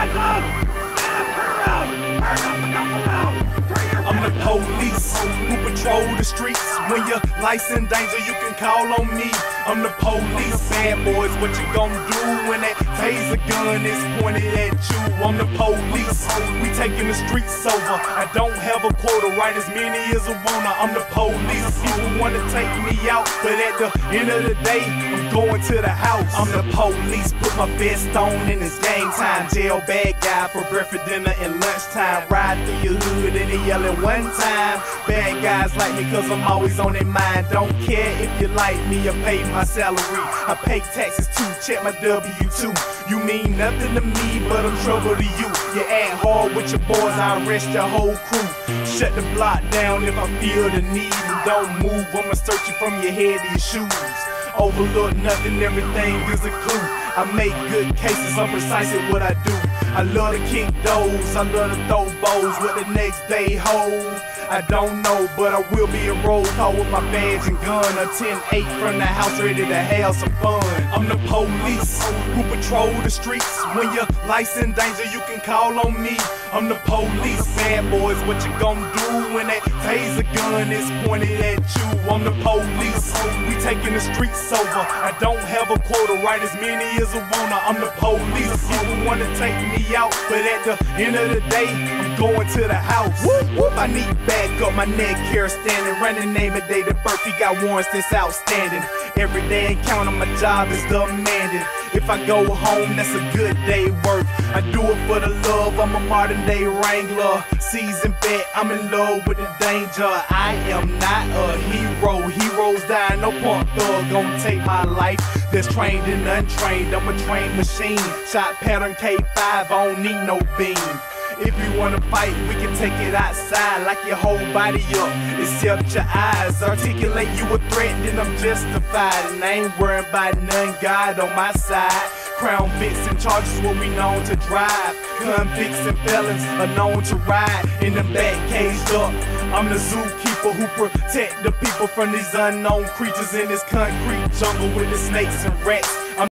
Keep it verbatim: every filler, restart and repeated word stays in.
I'm the police who patrol the streets. When your life's in danger, you can call on me. I'm the police, bad boys, what you gon' do when that taser gun is pointed at you? I'm the police, we taking the streets over. I don't have a quota, write as many as I wanna. I'm the police, people wanna take me out, but at the end of the day, I'm going to the house. I'm the police, put my vest on and it's game time. Jail bad guy for breakfast, dinner, and lunchtime. Ride through your hood and they yelling one time. Bad guys like me cause I'm always on their mind. Don't care if you like me or pay my salary. I pay taxes too, check my W two. You mean nothing to me, but I'm trouble to you. You act hard with your boys, I arrest your whole crew. Shut the block down if I feel the need. And don't move, I'ma search you from your head to your shoes. Overlook nothing, everything is a clue. I make good cases, I'm precise at what I do. I love to kick those, I love to throw bows. What the next day holds, I don't know, but I will be a roll call with my badge and gun. A ten eight from the house, ready to have some fun. I'm the police who patrol the streets. When your life's in danger, you can call on me. I'm the police, bad boys, what you gon' do when that taser gun is pointed at you? I'm the police, we taking the streets over. I don't have a quota, write as many as I wanna. I'm the police, people wanna take me out, but at the end of the day, I'm going to the house. Whoop, whoop. I need back up, my neck hair standing. Running name and date of birth, he got warrants that's outstanding. Every day encounter, my job is demanded. If I go home, that's a good day work. I do it for the love, I'm a modern day wrangler. Seasoned vet, I'm in love with the danger. I am not a hero, heroes die, no punk thug gonna take my life. That's trained and untrained, I'm a trained machine. Shot pattern K five, I don't need no beam. If you wanna fight, we can take it outside. Like your whole body up, except your eyes. Articulate you a threat, then I'm justified. And I ain't worried about none, God on my side. Crown Vics and charges what we known to drive. Convicts and felons are known to ride in them back caged up. I'm the zookeeper who protect the people from these unknown creatures in this concrete jungle with the snakes and rats.